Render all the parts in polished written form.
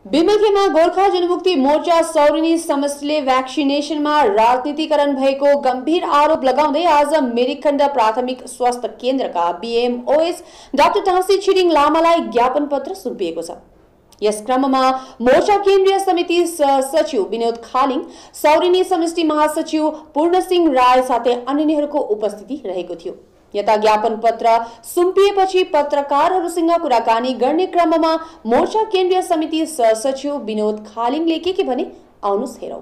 विमखेमा गोर्खा जनमुक्ति मोर्चा सौरेनी समष्टिले भ्याक्सिनेसनमा राजनीतिकरण भएको गम्भीर आरोप लगाउँदै आज मिरिक खण्ड प्राथमिक स्वास्थ्य केन्द्रका बीएमओएस डाक्टर टाँसी छिरिङ लामालाई ज्ञापन पत्र सुम्पिएको छ। यस क्रममा मोर्चा केन्द्रीय समिति सचिव विनोद खालिङ, सौरेनी समष्टि महासचिव पूर्णसिंह राय साथै अन्यहरूको उपस्थिति रहेको थियो। यता ज्ञापन पत्र सुम्पिएपछि पत्रकारहरूसँग कुराकानी गर्ने क्रममा मोर्चा केन्द्रीय समिति सचिव विनोद खालिङले के भने आउनुस् हेरौं।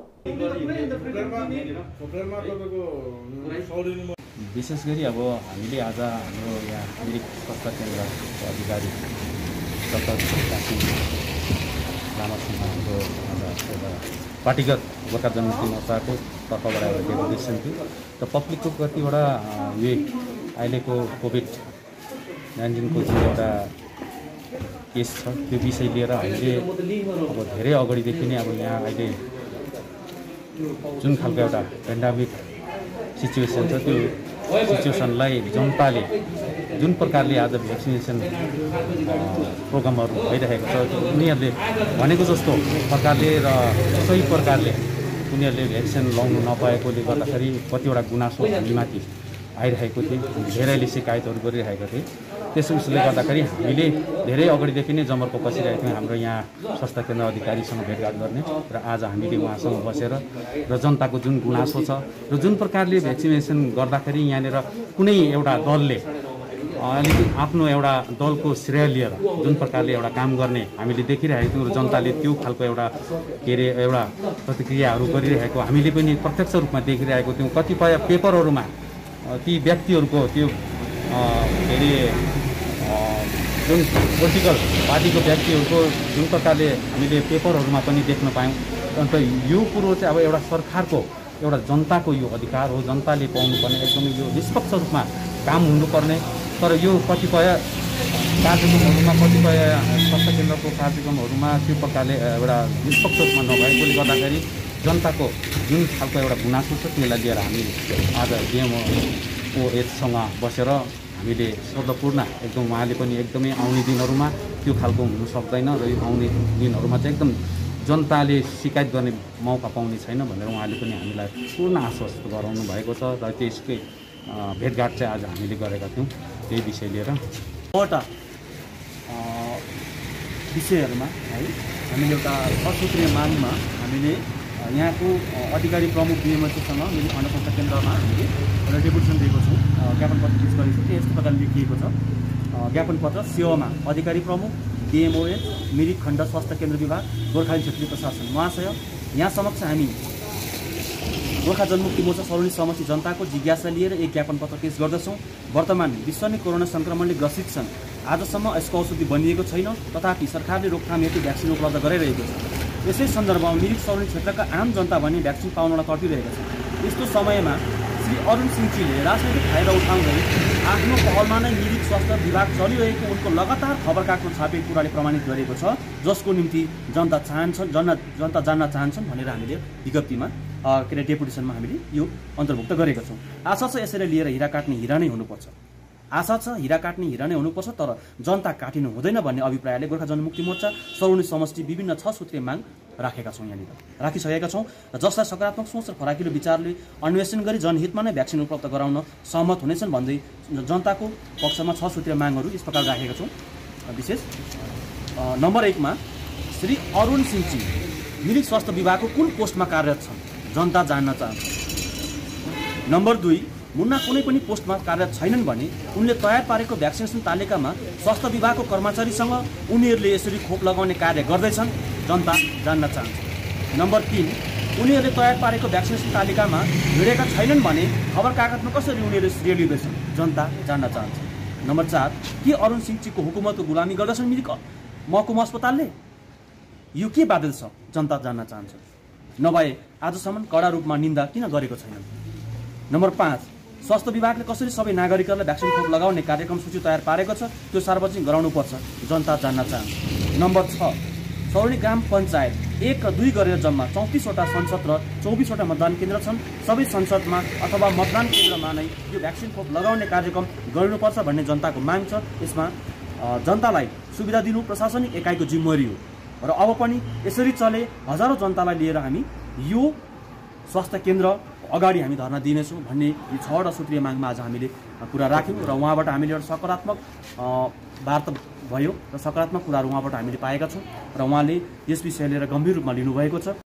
विशेष गरी अब हामीले आज हाम्रो यहाँ मिरिक स्वास्थ्य केन्द्रको अधिकारी डाक्टर टाँसी लामासँग हाम्रो पार्टीगत गोर्खा जनमुक्ति मोर्चाको तर्फबाट एउटा डेपुटेसन थियो र पब्लिकको कतिवटा यो अहिलेको कोभिड-19 जुन एउटा केस छ त्यो विषय लिएर हामीले अब धेरै अगाडिदेखि नै अब यहाँ अहिले जुन खालको एउटा पेन्डेमिक सिचुएसन छ त्यो सिचुएसनलाई जनताले जुन प्रकारले आज भ्याक्सिनेसन प्रोग्रामहरू भइरहेको छ उनीहरूले भनेको जस्तो प्रकारले र सही प्रकारले उनीहरूले भ्याक्सिन लाउनु नपाएकोले गर्दाखेरि कतिवटा गुनासो हामीमाथि आइरहेको थियो। धेरैले शिकायतहरू गरिरहेका थिए। त्यस उसले गर्दाखेरि हामीले धेरै अगाडिदेखि नै जमर्को बसिरहेको थियौँ हाम्रो यहाँ स्वास्थ्य केन्द्र अधिकारीसँग भेटघाट गर्ने र आज हामीले उहाँसँग बसेर र जनताको जुन गुनासो छ र जुन प्रकारले भ्याक्सिनेसन गर्दाखेरि यहाँनिर कुनै एउटा दलले अलिकति आफ्नो एउटा दलको श्रेय लिएर जुन प्रकारले एउटा काम गर्ने हामीले देखिरहेको थियौँ र जनताले त्यो खालको एउटा एउटा प्रतिक्रियाहरू गरिरहेको हामीले पनि प्रत्यक्ष रूपमा देखिरहेको थियौँ। कतिपय पेपरहरूमा ती व्यक्तिहरूको त्यो जुन पोलिटिकल पार्टीको व्यक्तिहरूको जुन प्रकारले हामीले पेपरहरूमा पनि देख्न पायौँ। अन्त यो कुरो चाहिँ अब एउटा सरकारको एउटा जनताको यो अधिकार हो, जनताले पाउनुपर्ने एकदमै यो निष्पक्ष रूपमा काम हुनुपर्ने। तर यो कतिपय कार्यक्रमहरूमा कतिपय स्वास्थ्य केन्द्रको कार्यक्रमहरूमा त्यो प्रकारले एउटा निष्पक्ष रूपमा नभएकोले गर्दाखेरि जनताको जुन खालको एउटा गुनासो छ त्यसलाई लिएर हामी आज बीएमओएससँग बसेर हामीले शब्दपूर्ण एकदम उहाँले पनि एकदमै आउने दिनहरूमा त्यो खालको हुनु सक्दैन र यो आउने दिनहरूमा चाहिँ एकदम जनताले शिकायत गर्ने मौका पाउने छैन भनेर उहाँले पनि हामीलाई पूर्ण आश्वस्त गराउनु भएको छ र त्यसकै भेटघाट चाहिँ आज हामीले गरेका थियौँ त्यही विषय लिएर। एउटा विषयहरूमा है हामीले एउटा असूत्रीय मागमा हामीले यहाँको अधिकारी प्रमुख बीएमओसँग मिरिक खण्ड स्वास्थ्य केन्द्रमा हामीले एउटा डेपुटेसन दिएको छौँ। ज्ञापन पत्र पेश गरेको छु। यस्तो प्रकारले लेखिएको छ। ज्ञापन पत्र सेवामा अधिकारी प्रमुख बीएमओएस मिरिक खण्ड स्वास्थ्य केन्द्र विभाग गोर्खा क्षेत्रीय प्रशासन महाशय, यहाँ समक्ष हामी गोर्खा जनमुक्ति मोर्चा सौरेनी समष्टि जनताको जिज्ञासा लिएर एक ज्ञापन पत्र पेश गर्दछौँ। वर्तमान विश्व नै कोरोना सङ्क्रमणले ग्रसित छन्। आजसम्म यसको औषधि बनिएको छैन, तथापि सरकारले रोकथाम हेतु भ्याक्सिन उपलब्ध गराइरहेको छ। यसै सन्दर्भमा मिरिक सौरेनी क्षेत्रका आम जनता भने भ्याक्सिन पाउनलाई तर्पिरहेका छन्। यस्तो समयमा श्री अरुण सिंहजीले राजनैतिक फाइदा उठाउँदै आफ्नो पहलमा नै मिरिक स्वास्थ्य विभाग चलिरहेको उनको लगातार खबर कागजमा छापेको कुराले प्रमाणित गरेको छ, जसको निम्ति जनता जान्न चाहन्छन् भनेर हामीले विज्ञप्तिमा डेपुटेसनमा हामीले यो अन्तर्भुक्त गरेका छौँ। आशा छ यसरी लिएर हिरा काट्ने हिरा नै हुनुपर्छ। आशा छ हिरा काट्ने हिरा नै हुनुपर्छ, तर जनता काटिनु हुँदैन भन्ने अभिप्रायले गोर्खा जनमुक्ति मोर्चा सौरेनी समष्टि विभिन्न 6 सूत्रीय माग राखेका छौँ, यहाँनिर राखिसकेका छौँ, जसलाई सकारात्मक सोच र फराकिलो विचारले अन्वेषण गरी जनहितमा नै भ्याक्सिन उपलब्ध गराउन सहमत हुनेछन् भन्दै जनताको पक्षमा 6 सूत्रीय मागहरू यस प्रकार राखेका छौँ। विशेष नम्बर 1 मा श्री अरुण सिंहजी मिरिक स्वास्थ्य विभागको कुन पोस्टमा कार्यरत छन् जनता जान्न चाहन्छ। नम्बर 2 मुन्ना कुनै पनि पोस्टमा कार्यरत छैनन् भने उनले तयार पारेको भ्याक्सिनेसन तालिकामा स्वास्थ्य विभागको कर्मचारीसँग उनीहरूले यसरी खोप लगाउने कार्य गर्दैछन्, जनता जान्न चाहन्छ। नम्बर 3 उनीहरूले तयार पारेको भ्याक्सिनेसन तालिकामा हिँडेका छैनन् भने खबर कागजमा कसरी उनीहरूले श्रेय लिँदैछन्, जनता जान्न चाहन्छ। नम्बर 4 के अरुण सिंहजीको हुकुमतको गुलामी गर्दछन् मिरिक महकुमा अस्पतालले, यो के बादल छ, जनता जान्न चाहन्छ। नभए आजसम्म कडा रूपमा निन्दा किन गरेको छैनन्। नम्बर 5 स्वास्थ्य विभागले कसरी सबै नागरिकहरूलाई भ्याक्सिन खोप लगाउने कार्यक्रम सूची तयार पारेको छ त्यो सार्वजनिक गराउनुपर्छ, जनता जान्न चाहन्छ। नम्बर 6 सौरेनी ग्राम पञ्चायत 1 र 2 गरेर जम्मा 34 वटा संसद र 24 वटा मतदान केन्द्र छन्। सबै संसदमा अथवा मतदान केन्द्रमा नै यो भ्याक्सिन खोप लगाउने कार्यक्रम गर्नुपर्छ भन्ने जनताको माग छ। यसमा जनतालाई सुविधा दिनु प्रशासनिक एकाइको जिम्मेवारी हो र अब पनि यसरी चले हजारौँ जनतालाई लिएर हामी यो स्वास्थ्य केन्द्र अगाडि हामी धर्ना दिनेछौँ भन्ने यो 6वटा सूत्रीय मागमा आज हामीले कुरा राख्यौँ र उहाँबाट हामीले एउटा सकारात्मक वार्ता भयो र सकारात्मक कुराहरू उहाँबाट हामीले पाएका छौँ र उहाँले यस विषय लिएर गम्भीर रूपमा लिनुभएको छ।